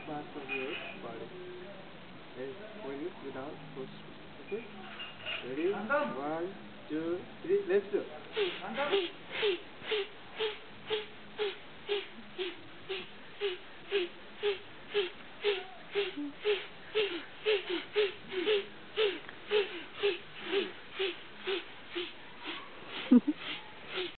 parts of your body. And when you without push. Okay? Ready? 1, 2, 3, let's go.